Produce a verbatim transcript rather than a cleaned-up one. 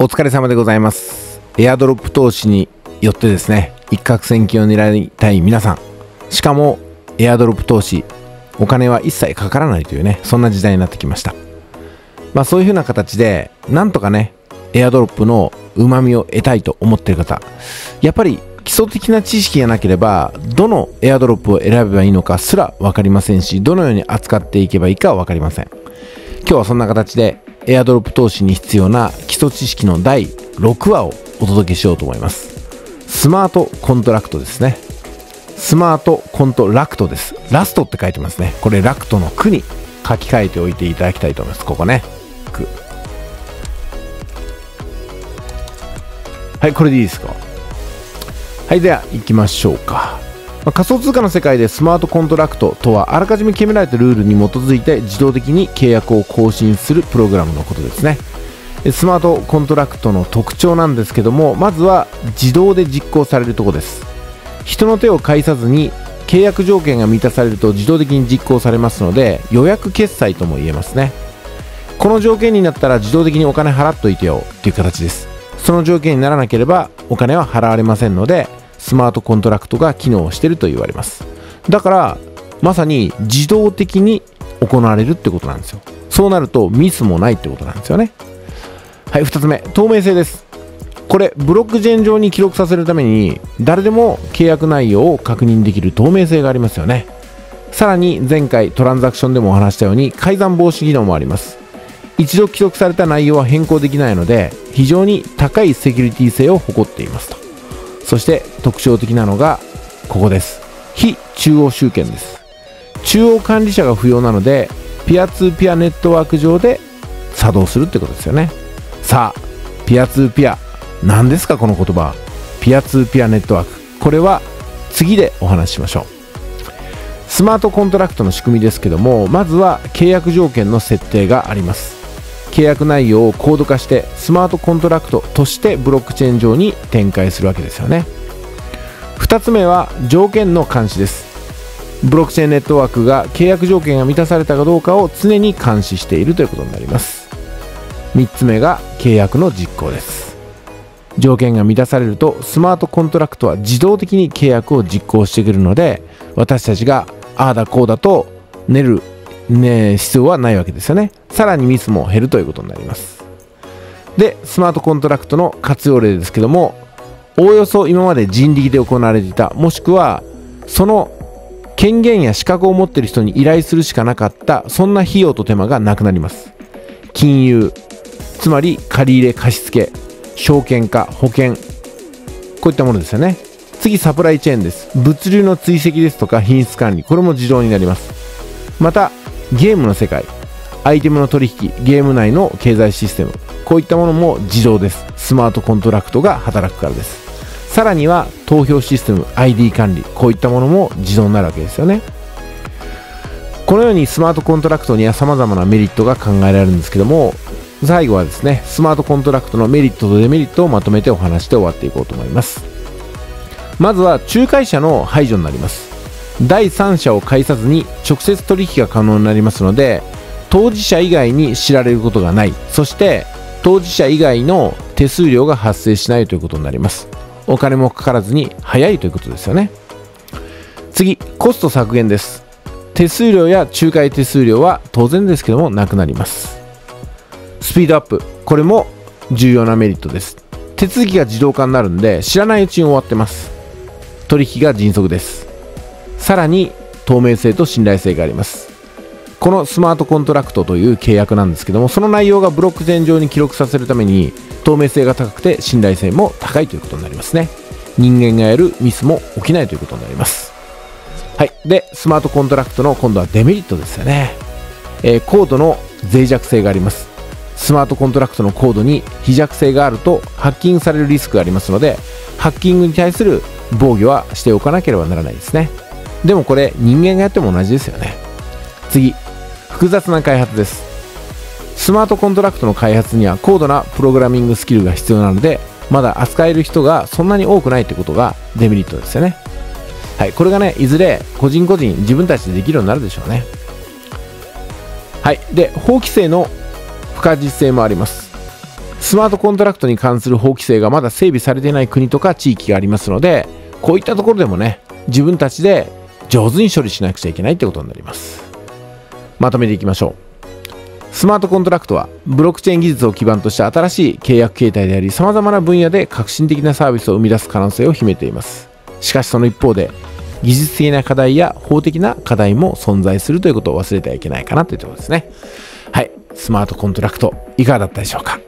お疲れ様でございます。エアドロップ投資によってですね、一攫千金を狙いたい皆さん、しかもエアドロップ投資、お金は一切かからないというね、そんな時代になってきました。まあそういう風な形でなんとかね、エアドロップの旨味を得たいと思っている方、やっぱり基礎的な知識がなければどのエアドロップを選べばいいのかすら分かりませんし、どのように扱っていけばいいかは分かりません。今日はそんな形でエアドロップ投資に必要な基礎知識のだいろくわをお届けしようと思います。スマートコントラクトですね。スマートコントラクトです。ラストって書いてますね。これラクトの句に書き換えておいていただきたいと思います。ここね、句。はい、これでいいですか。はい、では行きましょうか。まあ、仮想通貨の世界でスマートコントラクトとは、あらかじめ決められたルールに基づいて自動的に契約を更新するプログラムのことですね。スマートコントラクトの特徴なんですけども、まずは自動で実行されるところです。人の手を介さずに契約条件が満たされると自動的に実行されますので、予約決済とも言えますね。この条件になったら自動的にお金払っといてよっていう形です。その条件にならなければお金は払われませんので、スマートコントラクトが機能していると言われます。だからまさに自動的に行われるってことなんですよ。そうなるとミスもないってことなんですよね。はい、ふたつめ、透明性です。これブロックチェーン上に記録させるために誰でも契約内容を確認できる透明性がありますよね。さらに前回トランザクションでもお話したように改ざん防止機能もあります。一度記録された内容は変更できないので、非常に高いセキュリティ性を誇っていますと。そして特徴的なのがここです。非中央集権です。中央管理者が不要なので、ピアツーピアネットワーク上で作動するってことですよね。さあ、ピアツーピア、何ですかこの言葉。ピアツーピアネットワーク。これは次でお話ししましょう。スマートコントラクトの仕組みですけども、まずは契約条件の設定があります。契約内容をコード化してスマートコントラクトとしてブロックチェーン上に展開するわけですよね。ふたつめは条件の監視です。ブロックチェーンネットワークが契約条件が満たされたかどうかを常に監視しているということになります。みっつめが契約の実行です。条件が満たされるとスマートコントラクトは自動的に契約を実行してくるので、私たちがああだこうだと練るね、必要はないわけですよね。さらにミスも減るということになります。で、スマートコントラクトの活用例ですけども、おおよそ今まで人力で行われていた、もしくはその権限や資格を持っている人に依頼するしかなかった、そんな費用と手間がなくなります。金融、つまり借入貸付、証券化、保険、こういったものですよね。次、サプライチェーンです。物流の追跡ですとか品質管理、これも自動になります。またゲームの世界、アイテムの取引、ゲーム内の経済システム、こういったものも自動です。スマートコントラクトが働くからです。さらには投票システム、 アイディー 管理、こういったものも自動になるわけですよね。このようにスマートコントラクトには様々なメリットが考えられるんですけども、最後はですね、スマートコントラクトのメリットとデメリットをまとめてお話して終わっていこうと思います。まずは仲介者の排除になります。第三者を介さずに直接取引が可能になりますので、当事者以外に知られることがない、そして当事者以外の手数料が発生しないということになります。お金もかからずに早いということですよね。次、コスト削減です。手数料や仲介手数料は当然ですけどもなくなります。スピードアップ、これも重要なメリットです。手続きが自動化になるんで、知らないうちに終わってます。取引が迅速です。さらに透明性と信頼性があります。このスマートコントラクトという契約なんですけども、その内容がブロックチェーン上に記録させるために透明性が高くて信頼性も高いということになりますね。人間がやるミスも起きないということになります。はい。で、スマートコントラクトの今度はデメリットですよね。えー、コードの脆弱性があります。スマートコントラクトのコードに非弱性があるとハッキングされるリスクがありますので、ハッキングに対する防御はしておかなければならないですね。でもこれ人間がやっても同じですよね。次、複雑な開発です。スマートコントラクトの開発には高度なプログラミングスキルが必要なので、まだ扱える人がそんなに多くないってことがデメリットですよね。はい、これがね、いずれ個人個人自分たちでできるようになるでしょうね。はい。で、法規制の不可実性もあります。 スマートコントラクトに関する法規制がまだ整備されていない国とか地域がありますので、こういったところでもね、自分たちで上手に処理しなくちゃいけないってことになります。まとめていきましょう。スマートコントラクトはブロックチェーン技術を基盤とした新しい契約形態であり、様々な分野で革新的なサービスを生み出す可能性を秘めています。しかしその一方で、技術的な課題や法的な課題も存在するということを忘れてはいけないかなというところですね。はい、スマートコントラクトいかがだったでしょうか。